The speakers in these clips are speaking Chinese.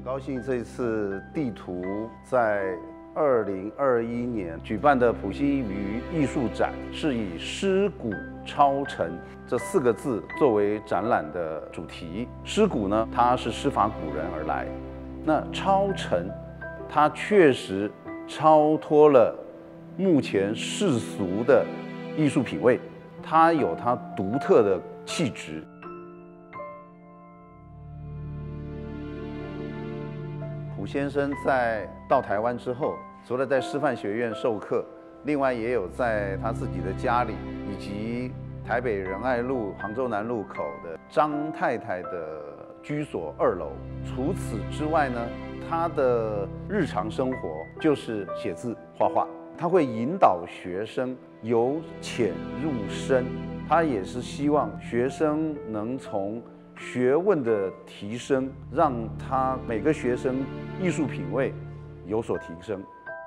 高兴这次地图在2021年举办的埔心鱼艺术展，是以尸骨超尘这4个字作为展览的主题。尸骨呢，它是师法古人而来，那超尘，它确实超脱了目前世俗的艺术品味，它有它独特的气质。卜先生到台湾之后，除了在师范学院授课，另外也有在他自己的家里，以及台北仁爱路、杭州南路口的张太太的居所2楼。除此之外呢，他的日常生活就是写字、画画。他会引导学生由浅入深，他也是希望学生能从学问的提升，让他每个学生艺术品味有所提升。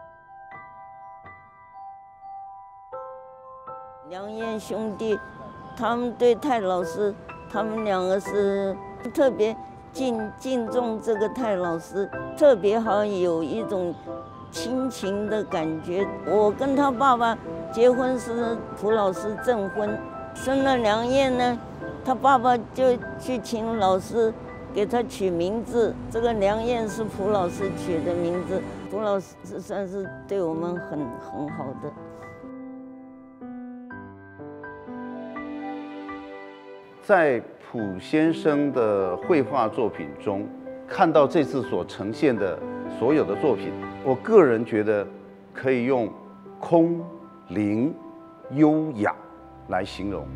梁燕兄弟，他们对泰老师，他们2个是特别敬重这个泰老师，特别好有一种亲情的感觉。我跟他爸爸结婚是蒲老师证婚，生了梁燕呢，他爸爸就去请老师给他取名字，这个梁燕是蒲老师取的名字。蒲老师算是对我们很好的。 在卜先生的绘画作品中，看到这次所呈现的所有的作品，我个人觉得可以用空灵、优雅来形容。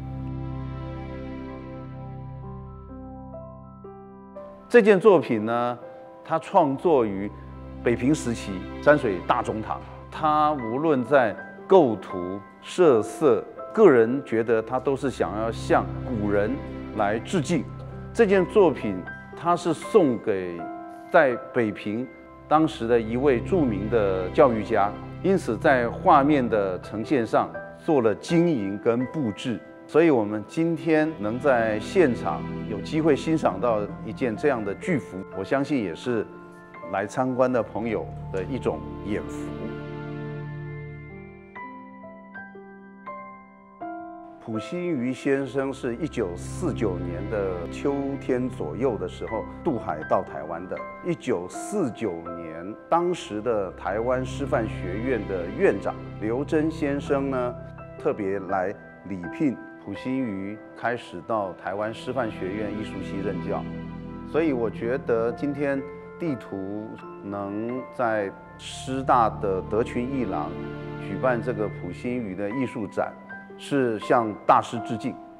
这件作品呢，它创作于北平时期山水大中堂。它无论在构图、设色，个人觉得它都是想要向古人来致敬。这件作品它是送给在北平当时的一位著名的教育家，因此在画面的呈现上做了经营跟布置。所以我们今天能在现场有机会欣赏到一件这样的巨幅，我相信也是来参观的朋友的一种眼福。卜心瑜先生是1949年的秋天左右的时候渡海到台湾的。1949年，当时的台湾师范学院的院长刘真先生呢，特别来礼聘卜心瑜，开始到台湾师范学院艺术系任教。所以我觉得今天地图能在师大的德群艺廊举办这个卜心瑜的艺术展，是向大师致敬。